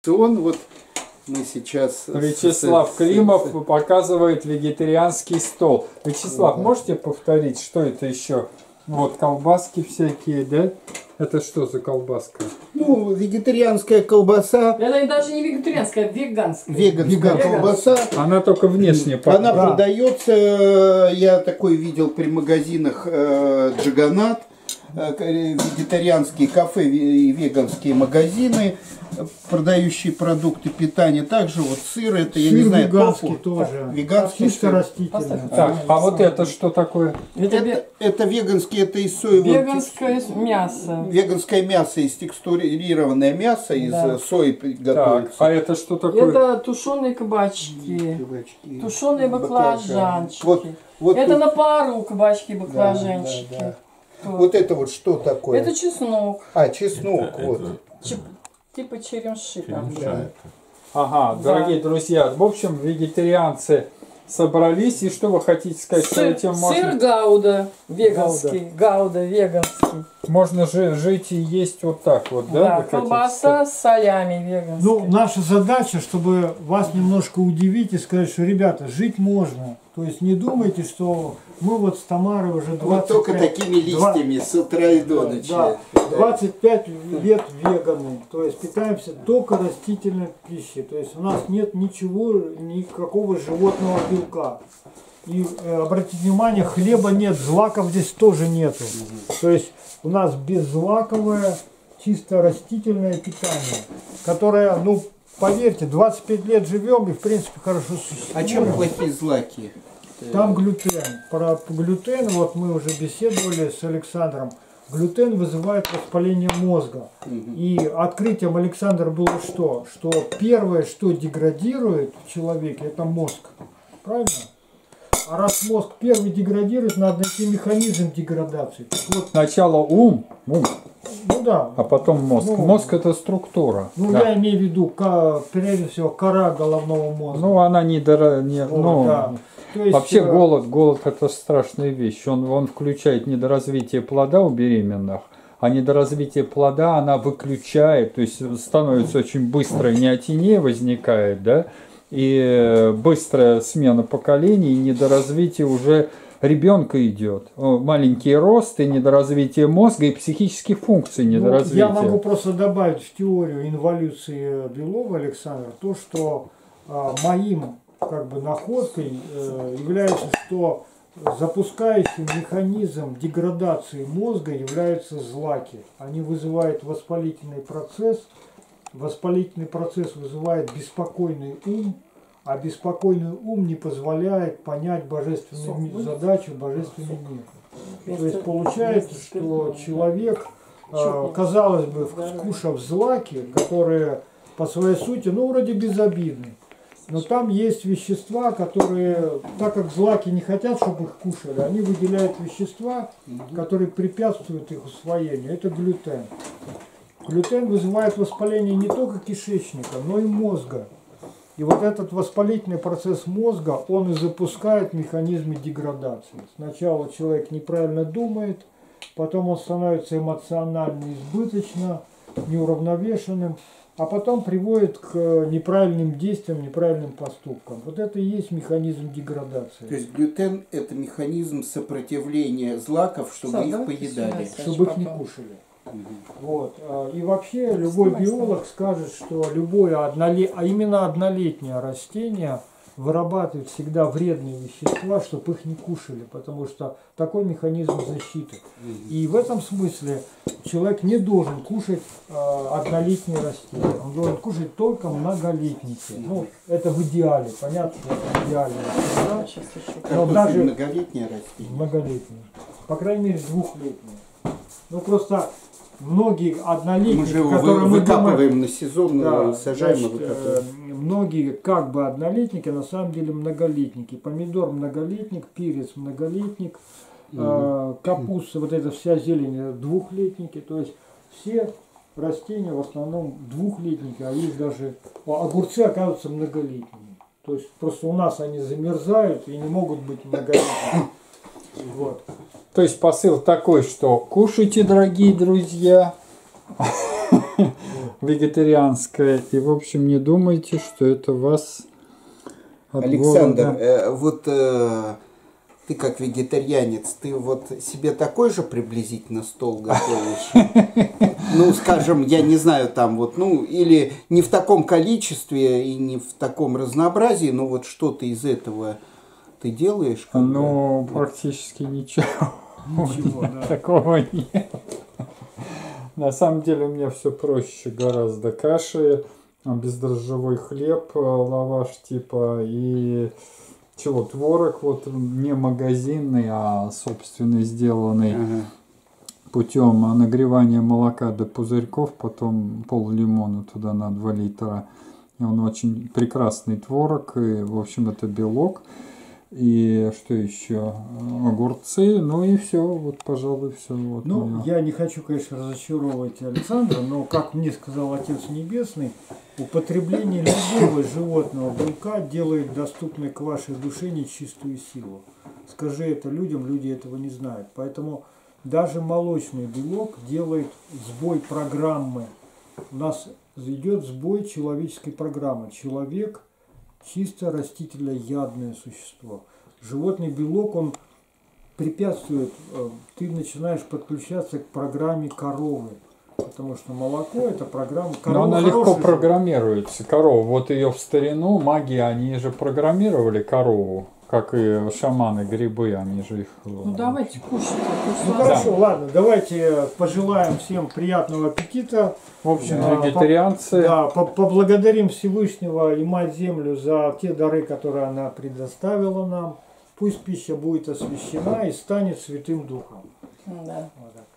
Вот мы сейчас... Вячеслав Климов показывает вегетарианский стол. Вячеслав, можете повторить, что это еще? Вот колбаски всякие, да? Это что за колбаска? Ну, вегетарианская колбаса. Это даже не вегетарианская, а веганская. Веганская колбаса. Она только внешне пахнет. Она продается, я такой видел при магазинах Джаганат, вегетарианские кафе и веганские магазины, продающие продукты питания. Также вот сыр, это я не знаю, веганский тоже. Веганский чисто растительный. Так, а вот это что такое? Это веганский, это из соевого... Веганское мясо. Веганское мясо, из текстурированное мясо, из сои готовится. Так, а это что такое? Это тушеные кабачки, тушеные баклажанчики. Вот это тут... на пару кабачки, баклажанчики. Да. Вот это вот что такое? Это чеснок. А, чеснок, вот. Типа черемши. Да. Ага, дорогие друзья, в общем, вегетарианцы собрались, и что вы хотите сказать, что этим можно... Сыр гауда веганский, гауда веганский. Можно же жить и есть вот так вот, да? Да, колбаса с солями веганская. Ну, наша задача, чтобы вас немножко удивить и сказать, что, ребята, жить можно. То есть не думайте, что мы вот с Тамарой уже 25... Вот только такими листьями с утра и до ночи. Да, 25 лет веганы. То есть питаемся только растительной пищей. То есть у нас нет ничего, никакого животного белка. И обратите внимание, хлеба нет, злаков здесь тоже нету. То есть у нас беззлаковое, чисто растительное питание, которое, ну, поверьте, 25 лет живем и в принципе хорошо существует. А чем плохие злаки? Там глютен. Про глютен, вот мы уже беседовали с Александром. Глютен вызывает воспаление мозга. И открытием Александра было что? Что первое, что деградирует в человеке, это мозг. Правильно? А раз мозг первый деградирует, надо найти механизм деградации. Так вот, сначала ум, ну да. а потом мозг. Ну, мозг это структура. Ну, да. я имею в виду, прежде всего, кора головного мозга. Ну, она не... Вот, да. То есть, вообще голод это страшная вещь. Он включает недоразвитие плода у беременных, а недоразвитие плода она выключает, то есть становится очень быстрая неотиния возникает, да, и быстрая смена поколений, и недоразвитие уже ребенка идет. Маленький рост и недоразвитие мозга и психических функций недоразвития. Я могу просто добавить в теорию инволюции Белова Александра то, что моим как бы находкой является, что запускающим механизм деградации мозга являются злаки. Они вызывают воспалительный процесс. Воспалительный процесс вызывает беспокойный ум, а беспокойный ум не позволяет понять божественную задачу, божественный мир. То есть получается, что человек, казалось бы, вкушав злаки, которые по своей сути, ну, вроде безобидны, но там есть вещества, которые, так как злаки не хотят, чтобы их кушали, они выделяют вещества, которые препятствуют их усвоению. Это глютен. Глютен вызывает воспаление не только кишечника, но и мозга. И вот этот воспалительный процесс мозга, он и запускает механизмы деградации. Сначала человек неправильно думает, потом он становится эмоционально избыточно, неуравновешенным, а потом приводит к неправильным действиям, неправильным поступкам. Вот это и есть механизм деградации. То есть глютен – это механизм сопротивления злаков, чтобы их поедали. Чтобы их не кушали. Вот. И вообще любой биолог скажет, что любое а именно однолетнее растение вырабатывает всегда вредные вещества, чтобы их не кушали, потому что такой механизм защиты. И в этом смысле человек не должен кушать однолетние растения, он должен кушать только многолетники. Ну, это в идеале, понятно, что это идеально. Но даже многолетние растения. Многолетние. По крайней мере, двухлетние. Ну просто многие однолетние, мы же которые мы выкапываем думаем, на сезон, да, сажаем и значит, выкапываем. Многие как бы однолетники, на самом деле многолетники. Помидор многолетник, перец многолетник, капуста, вот эта вся зелень двухлетники. То есть все растения в основном двухлетники, а есть даже огурцы оказываются многолетними. То есть просто у нас они замерзают и не могут быть многолетними. Вот. То есть посыл такой, что кушайте, дорогие друзья, вегетарианское. И, в общем, не думайте, что это вас от Александр, голода. вот ты как вегетарианец, ты вот себе такой же приблизительно стол готовишь? Ну, скажем, я не знаю, там вот, ну, или не в таком количестве и не в таком разнообразии, но вот что-то из этого ты делаешь? Ну, практически ничего. Ничего, да. Такого нет. На самом деле у меня все проще гораздо. Каши, бездрожжевой хлеб, лаваш типа и чего, творог, вот не магазинный, а собственный сделанный путем нагревания молока до пузырьков, потом пол-лимона туда на 2 литра. И он очень прекрасный творог, и, в общем, это белок. И что еще? Огурцы, ну и все, вот, пожалуй, все. Вот Ну, я не хочу, конечно, разочаровывать Александра, но, как мне сказал Отец Небесный, употребление любого животного белка делает доступной к вашей душе нечистую силу. Скажи это людям, люди этого не знают. Поэтому даже молочный белок делает сбой программы. У нас идет сбой человеческой программы. Человек чисто растительноядное существо. Животный белок, он препятствует, ты начинаешь подключаться к программе коровы, потому что молоко это программа коровы. Но она легко программируется, корова. Вот ее в старину маги, они же программировали корову, как и шаманы, грибы, они же их... Ну давайте кушать. Ну хорошо, ладно, давайте пожелаем всем приятного аппетита. В общем, вегетарианцы... Да, поблагодарим Всевышнего и Мать-Землю за те дары, которые она предоставила нам. Пусть пища будет освящена и станет Святым Духом. Да. Вот так.